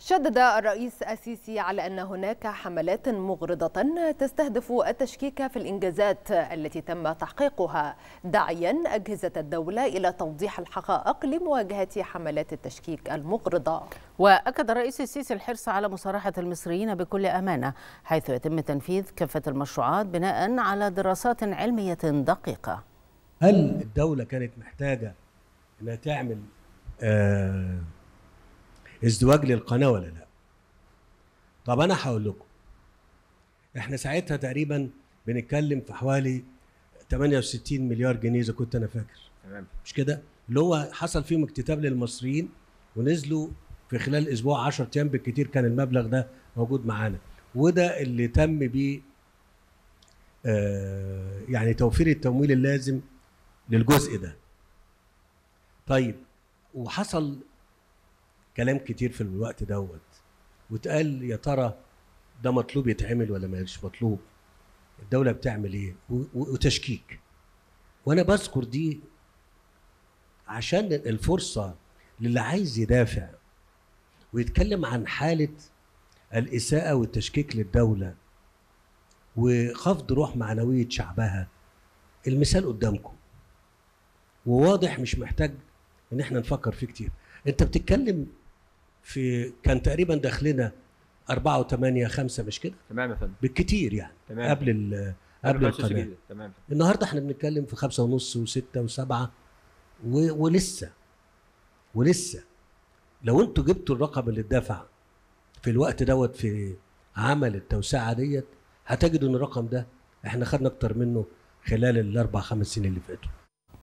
شدد الرئيس السيسي على أن هناك حملات مغرضة تستهدف التشكيك في الإنجازات التي تم تحقيقها، داعيا أجهزة الدولة إلى توضيح الحقائق لمواجهة حملات التشكيك المغرضة. وأكد الرئيس السيسي الحرص على مصارحة المصريين بكل أمانة، حيث يتم تنفيذ كافة المشروعات بناء على دراسات علمية دقيقة. هل الدولة كانت محتاجة أنها تعمل ازدواج للقناة ولا لا؟ طب أنا هقول لكم، إحنا ساعتها تقريبا بنتكلم في حوالي 68 مليار جنيه إذا كنت أنا فاكر. تمام. مش كده؟ اللي هو حصل فيهم اكتتاب للمصريين ونزلوا في خلال أسبوع 10 أيام بالكتير كان المبلغ ده موجود معانا، وده اللي تم بيه يعني توفير التمويل اللازم للجزء ده. طيب، وحصل كلام كتير في الوقت دوت واتقال يا ترى ده مطلوب يتعمل ولا مش مطلوب، الدولة بتعمل ايه، وتشكيك. وانا بذكر دي عشان الفرصة للي عايز يدافع ويتكلم عن حالة الإساءة والتشكيك للدولة وخفض روح معنوية شعبها. المثال قدامكم وواضح، مش محتاج ان احنا نفكر فيه كتير. انت بتتكلم في كان تقريبا داخلنا 4 و8 5 مش كده؟ تمام يا فندم. بالكتير يعني. تمام. قبل القناه. تمام. النهارده احنا بنتكلم في 5.5 و6 و7 ولسه لو انتوا جبتوا الرقم اللي اتدفع في الوقت دوت في عمل التوسعه ديت، هتجدوا ان الرقم ده احنا خدنا اكتر منه خلال ال4 5 سنين اللي فاتوا.